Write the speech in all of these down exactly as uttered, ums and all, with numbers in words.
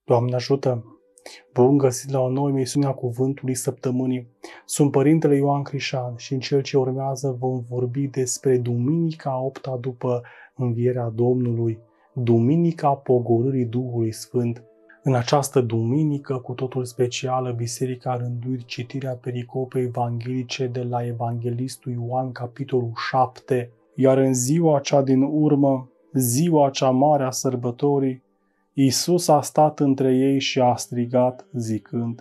Doamne ajută! Bun găsit la o nouă emisiune a Cuvântului Săptămânii. Sunt Părintele Ioan Crișan și în cel ce urmează vom vorbi despre Duminica a opta după Învierea Domnului, Duminica Pogorârii Duhului Sfânt. În această duminică, cu totul specială, Biserica a rânduit citirea pericopei evanghelice de la Evanghelistul Ioan, capitolul șapte, iar în ziua cea din urmă, ziua cea mare a sărbătorii, Iisus a stat între ei și a strigat, zicând: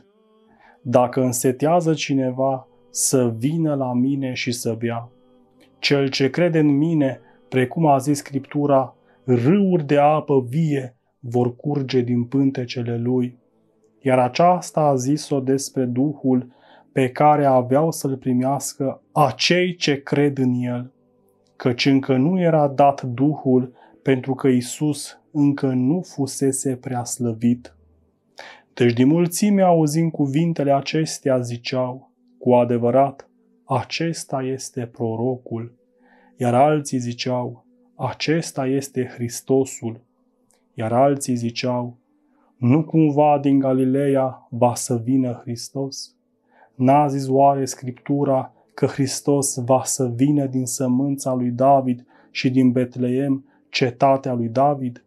Dacă însetează cineva, să vină la mine și să bea. Cel ce crede în mine, precum a zis Scriptura, râuri de apă vie vor curge din pântecele lui. Iar aceasta a zis-o despre Duhul pe care aveau să-l primească acei ce cred în el, căci încă nu era dat Duhul, pentru că Iisus încă nu fusese prea slăvit. Deci din mulțime, auzind cuvintele acestea, ziceau: cu adevărat, acesta este prorocul. Iar alții ziceau: acesta este Hristosul. Iar alții ziceau: nu cumva din Galileea va să vină Hristos? N-a zis oare Scriptura că Hristos va să vină din sămânța lui David și din Betleem, cetatea lui David?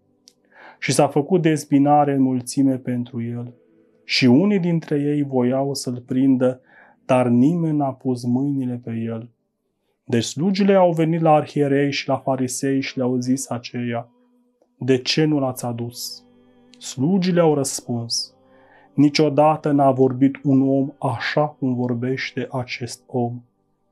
Și s-a făcut dezbinare în mulțime pentru el. Și unii dintre ei voiau să-l prindă, dar nimeni n-a pus mâinile pe el. Deci slugile au venit la arhierei și la farisei și le-au zis aceia: de ce nu l-ați adus? Slugile au răspuns: niciodată n-a vorbit un om așa cum vorbește acest om.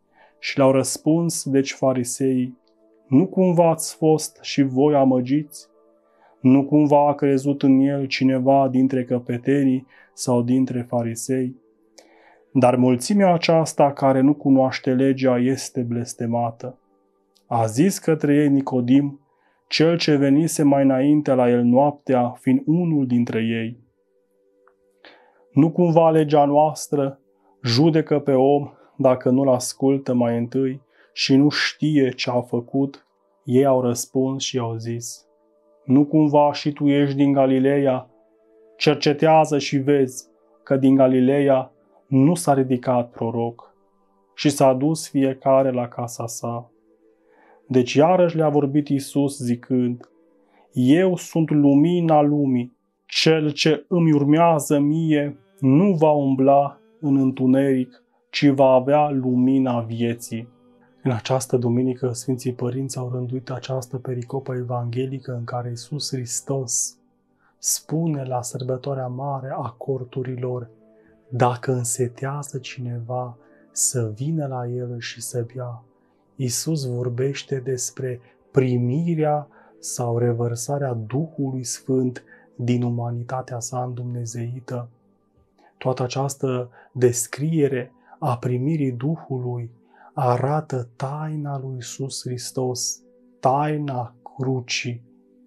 Și le-au răspuns deci fariseii: nu cumva ați fost și voi amăgiți? Nu cumva a crezut în el cineva dintre căpetenii sau dintre farisei? Dar mulțimea aceasta care nu cunoaște legea este blestemată. A zis către ei Nicodim, cel ce venise mai înainte la el noaptea, fiind unul dintre ei: nu cumva legea noastră judecă pe om dacă nu-l ascultă mai întâi și nu știe ce a făcut? Ei au răspuns și au zis: nu cumva și tu ești din Galileea? Cercetează și vezi că din Galileea nu s-a ridicat proroc. Și s-a dus fiecare la casa sa. Deci iarăși le-a vorbit Iisus zicând: eu sunt lumina lumii. Cel ce îmi urmează mie nu va umbla în întuneric, ci va avea lumina vieții. În această duminică, Sfinții Părinți au rânduit această pericopă evanghelică în care Iisus Hristos spune la sărbătoarea mare a corturilor: dacă însetează cineva, să vină la el și să bea. Iisus vorbește despre primirea sau revărsarea Duhului Sfânt din umanitatea sa îndumnezeită. Toată această descriere a primirii Duhului arată taina lui Iisus Hristos, taina crucii.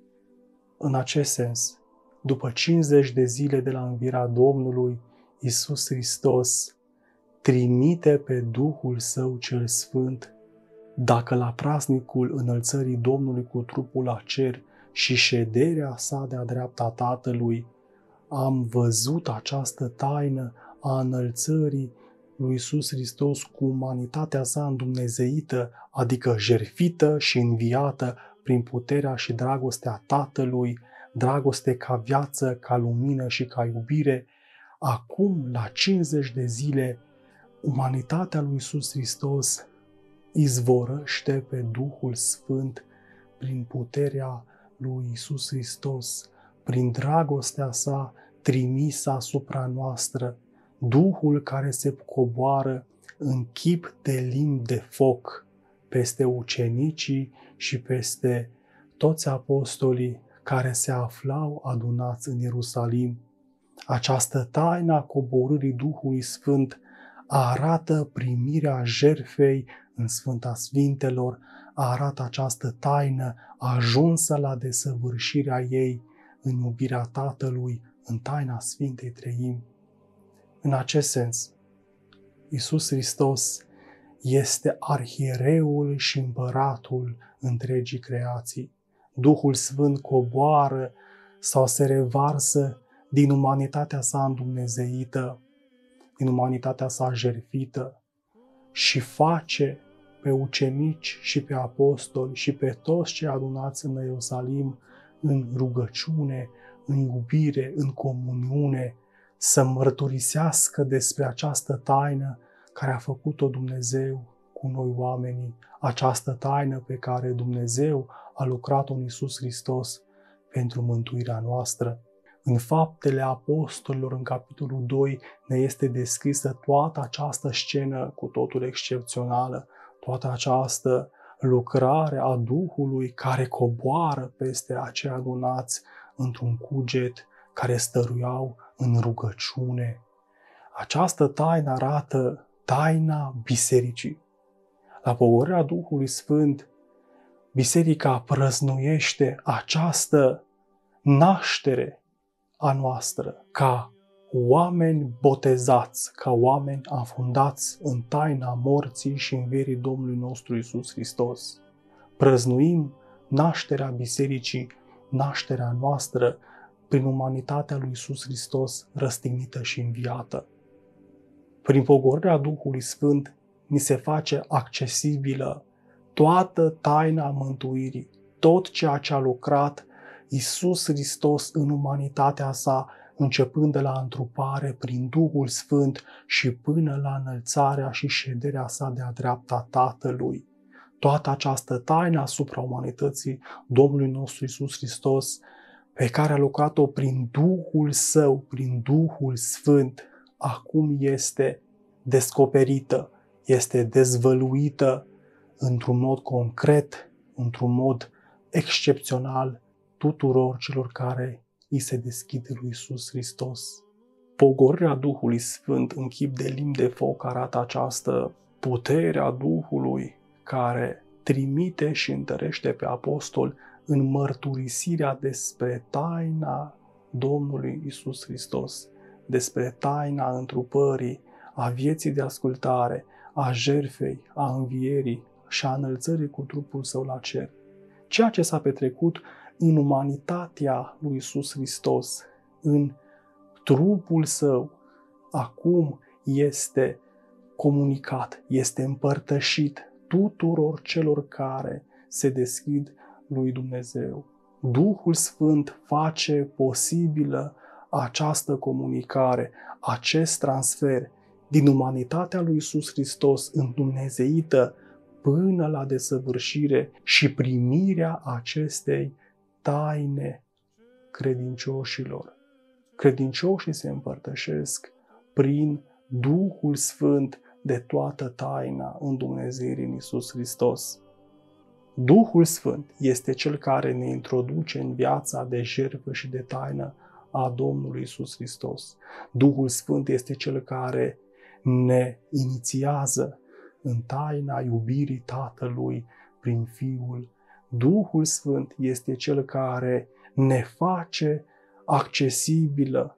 În acest sens, după cincizeci de zile de la învierea Domnului, Iisus Hristos trimite pe Duhul Său cel Sfânt. Dacă la praznicul înălțării Domnului cu trupul la cer și șederea sa de-a dreapta Tatălui, am văzut această taină a înălțării lui Iisus Hristos cu umanitatea sa îndumnezeită, adică jertfită și înviată prin puterea și dragostea Tatălui, dragoste ca viață, ca lumină și ca iubire. Acum, la cincizeci de zile, umanitatea lui Iisus Hristos izvorăște pe Duhul Sfânt prin puterea lui Iisus Hristos, prin dragostea sa trimisă asupra noastră, Duhul care se coboară în chip de limb de foc peste ucenicii și peste toți apostolii care se aflau adunați în Ierusalim. Această taină a coborârii Duhului Sfânt arată primirea jertfei în Sfânta Sfintelor, arată această taină ajunsă la desăvârșirea ei în iubirea Tatălui, în taina Sfintei Treimi. În acest sens, Iisus Hristos este arhiereul și împăratul întregii creații. Duhul Sfânt coboară sau se revarsă din umanitatea sa îndumnezeită, din umanitatea sa jertfită și face pe ucenici și pe apostoli și pe toți cei adunați în Ierusalim în rugăciune, în iubire, în comuniune, să mărturisească despre această taină care a făcut-o Dumnezeu cu noi oamenii, această taină pe care Dumnezeu a lucrat-o în Iisus Hristos pentru mântuirea noastră. În Faptele Apostolilor, în capitolul doi, ne este descrisă toată această scenă cu totul excepțională, toată această lucrare a Duhului care coboară peste acei adunați într-un cuget care stăruiau în rugăciune. Această taină arată taina bisericii. La pogorârea Duhului Sfânt, biserica prăznuiește această naștere a noastră ca oameni botezați, ca oameni afundați în taina morții și învierii Domnului nostru Iisus Hristos. Prăznuim nașterea bisericii, nașterea noastră prin umanitatea lui Iisus Hristos răstignită și înviată. Prin pogorârea Duhului Sfânt ni se face accesibilă toată taina mântuirii, tot ceea ce a lucrat Iisus Hristos în umanitatea sa, începând de la întrupare prin Duhul Sfânt și până la înălțarea și șederea sa de-a dreapta Tatălui. Toată această taină asupra umanității Domnului nostru Iisus Hristos, pe care a lucrat-o prin Duhul Său, prin Duhul Sfânt, acum este descoperită, este dezvăluită într-un mod concret, într-un mod excepțional tuturor celor care îi se deschide lui Iisus Hristos. Pogorârea Duhului Sfânt în chip de limbi de foc arată această putere a Duhului care trimite și întărește pe apostol în mărturisirea despre taina Domnului Iisus Hristos, despre taina întrupării, a vieții de ascultare, a jertfei, a învierii și a înălțării cu trupul său la cer. Ceea ce s-a petrecut în umanitatea lui Iisus Hristos, în trupul său, acum este comunicat, este împărtășit tuturor celor care se deschid lui Dumnezeu. Duhul Sfânt face posibilă această comunicare, acest transfer din umanitatea lui Iisus Hristos îndumnezeită până la desăvârșire și primirea acestei taine credincioșilor. Credincioșii se împărtășesc prin Duhul Sfânt de toată taina îndumnezeirii în Iisus Hristos. Duhul Sfânt este Cel care ne introduce în viața de jertfă și de taină a Domnului Iisus Hristos. Duhul Sfânt este Cel care ne inițiază în taina iubirii Tatălui prin Fiul. Duhul Sfânt este Cel care ne face accesibilă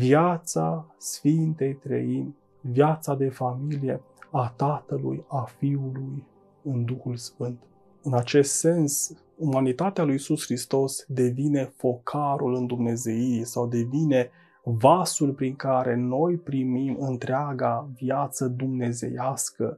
viața Sfintei Treimi, viața de familie a Tatălui, a Fiului în Duhul Sfânt. În acest sens, umanitatea lui Iisus Hristos devine focarul îndumnezeirii sau devine vasul prin care noi primim întreaga viață dumnezeiască.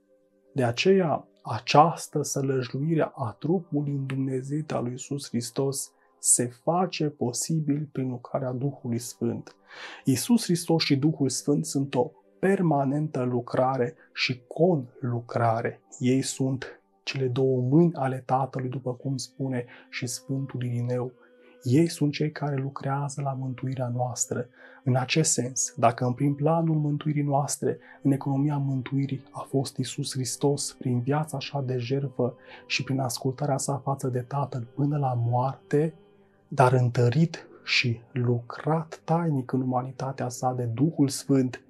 De aceea, această sălăjluire a trupului îndumnezeit al lui Iisus Hristos se face posibil prin lucrarea Duhului Sfânt. Iisus Hristos și Duhul Sfânt sunt o permanentă lucrare și conlucrare. Ei sunt cele două mâini ale Tatălui, după cum spune și Sfântul Irineu. Ei sunt cei care lucrează la mântuirea noastră. În acest sens, dacă în prim planul mântuirii noastre, în economia mântuirii, a fost Iisus Hristos prin viața sa de jertfă și prin ascultarea sa față de Tatăl până la moarte, dar întărit și lucrat tainic în umanitatea sa de Duhul Sfânt,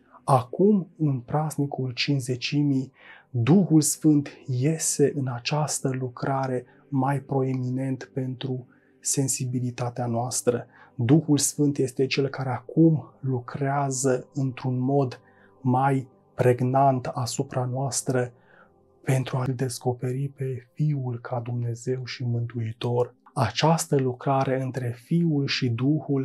acum, în praznicul Cincizecimii, Duhul Sfânt iese în această lucrare mai proeminent pentru sensibilitatea noastră. Duhul Sfânt este Cel care acum lucrează într-un mod mai pregnant asupra noastră pentru a-L descoperi pe Fiul ca Dumnezeu și Mântuitor. Această lucrare între Fiul și Duhul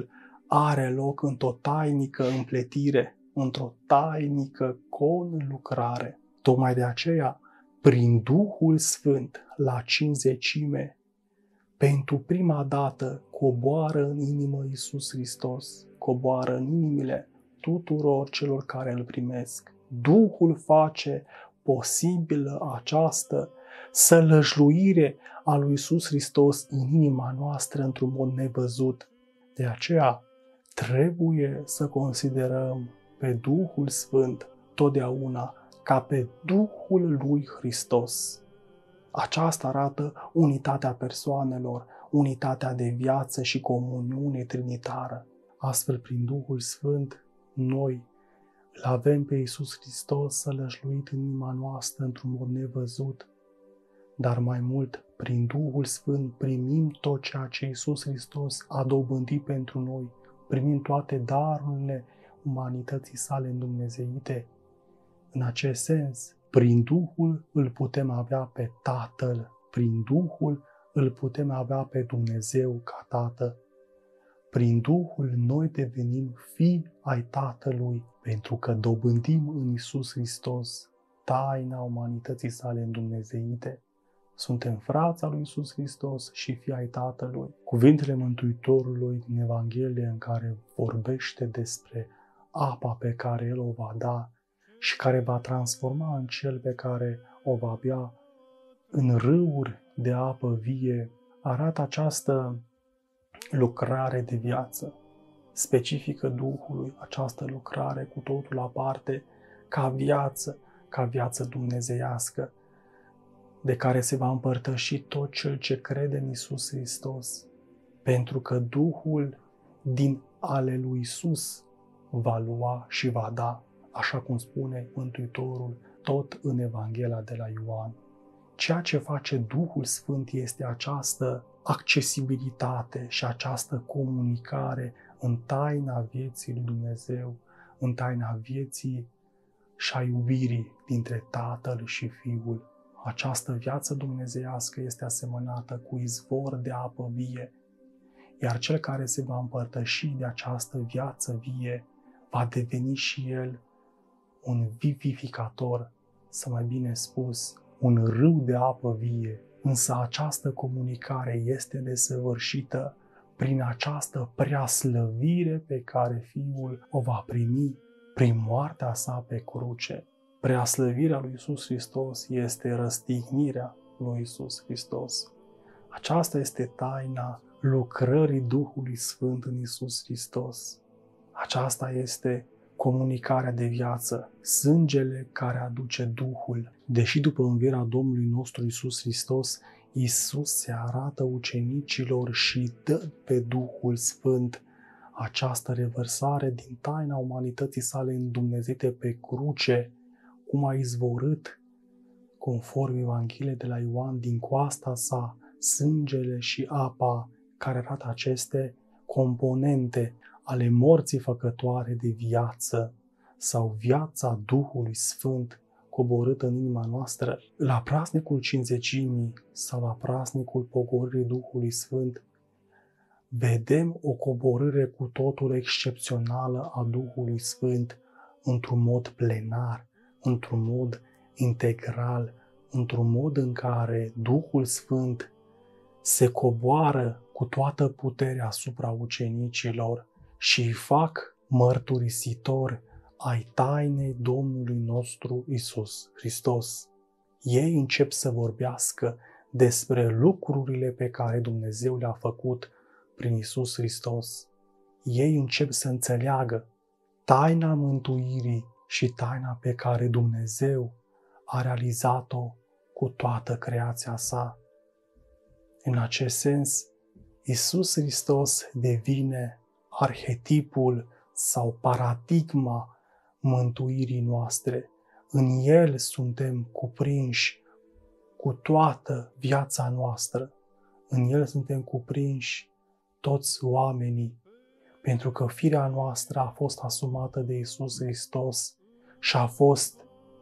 are loc într-o tainică împletire, într-o tainică conlucrare. Tocmai de aceea, prin Duhul Sfânt, la cincizecime, pentru prima dată coboară în inimă Iisus Hristos, coboară în inimile tuturor celor care îl primesc. Duhul face posibilă această sălășluire a lui Iisus Hristos în inima noastră într-un mod nevăzut. De aceea trebuie să considerăm pe Duhul Sfânt totdeauna ca pe Duhul lui Hristos. Aceasta arată unitatea persoanelor, unitatea de viață și comuniune trinitară. Astfel, prin Duhul Sfânt, noi îl avem pe Iisus Hristos sălășluit în inima noastră într-un mod nevăzut, dar mai mult, prin Duhul Sfânt primim tot ceea ce Iisus Hristos a dobândit pentru noi, primim toate darurile umanității sale îndumnezeite. În acest sens, prin Duhul îl putem avea pe Tatăl, prin Duhul îl putem avea pe Dumnezeu ca Tată. Prin Duhul noi devenim fii ai Tatălui, pentru că dobândim în Iisus Hristos taina umanității sale îndumnezeite. Suntem frați al lui Iisus Hristos și fii ai Tatălui. Cuvintele Mântuitorului din Evanghelie în care vorbește despre apa pe care El o va da și care va transforma în cel pe care o va bea în râuri de apă vie, arată această lucrare de viață specifică Duhului, această lucrare cu totul aparte, ca viață, ca viață dumnezeiască, de care se va împărtăși tot cel ce crede în Iisus Hristos, pentru că Duhul din ale lui Iisus va lua și va da, așa cum spune Mântuitorul tot în Evanghelia de la Ioan. Ceea ce face Duhul Sfânt este această accesibilitate și această comunicare în taina vieții lui Dumnezeu, în taina vieții și a iubirii dintre Tatăl și Fiul. Această viață dumnezeiască este asemănată cu izvor de apă vie, iar cel care se va împărtăși de această viață vie va deveni și el un vivificator, sau mai bine spus, un râu de apă vie. Însă această comunicare este desăvârșită prin această preaslăvire pe care Fiul o va primi prin moartea sa pe cruce. Preaslăvirea lui Iisus Hristos este răstignirea lui Iisus Hristos. Aceasta este taina lucrării Duhului Sfânt în Iisus Hristos. Aceasta este comunicarea de viață, sângele care aduce Duhul. Deși după învierea Domnului nostru Iisus Hristos, Iisus se arată ucenicilor și dă pe Duhul Sfânt. Această revărsare din taina umanității sale îndumnezeite pe cruce, cum a izvorât, conform Evangheliei de la Ioan, din coasta sa, sângele și apa, care arată aceste componente ale morții făcătoare de viață sau viața Duhului Sfânt coborâtă în inima noastră. La praznicul Cincizecimii sau la praznicul pogorârii Duhului Sfânt vedem o coborâre cu totul excepțională a Duhului Sfânt într-un mod plenar, într-un mod integral, într-un mod în care Duhul Sfânt se coboară cu toată puterea asupra ucenicilor și îi fac mărturisitori ai tainei Domnului nostru Iisus Hristos. Ei încep să vorbească despre lucrurile pe care Dumnezeu le-a făcut prin Iisus Hristos. Ei încep să înțeleagă taina mântuirii și taina pe care Dumnezeu a realizat-o cu toată creația sa. În acest sens, Iisus Hristos devine arhetipul sau paradigma mântuirii noastre. În El suntem cuprinși cu toată viața noastră. În El suntem cuprinși toți oamenii, pentru că firea noastră a fost asumată de Iisus Hristos și a fost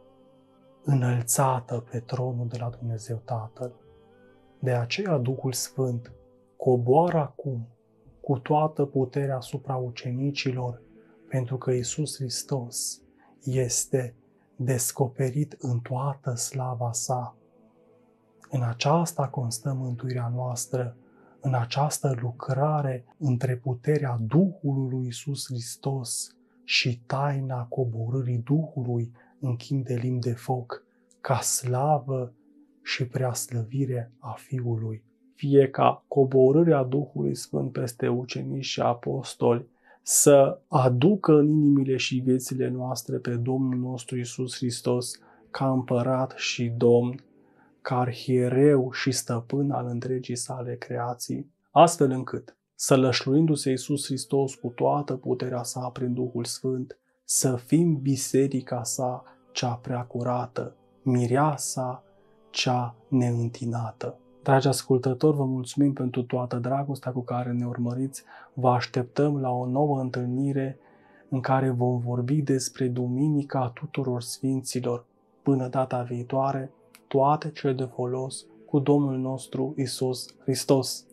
înălțată pe tronul de la Dumnezeu Tatăl. De aceea Duhul Sfânt coboară acum cu toată puterea asupra ucenicilor, pentru că Iisus Hristos este descoperit în toată slava sa. În aceasta constă mântuirea noastră, în această lucrare între puterea Duhului lui Iisus Hristos și taina coborârii Duhului în chip de limbi de foc, ca slavă și preaslăvire a Fiului. Fie ca coborârea Duhului Sfânt peste ucenici și apostoli să aducă în inimile și viețile noastre pe Domnul nostru Iisus Hristos ca împărat și Domn, ca arhiereu și stăpân al întregii sale creații, astfel încât, sălășluindu-se Iisus Hristos cu toată puterea sa prin Duhul Sfânt, să fim biserica sa cea prea curată, mireasa cea neîntinată. Dragi ascultători, vă mulțumim pentru toată dragostea cu care ne urmăriți. Vă așteptăm la o nouă întâlnire în care vom vorbi despre Duminica tuturor Sfinților. Până data viitoare, toate cele de folos cu Domnul nostru Iisus Hristos.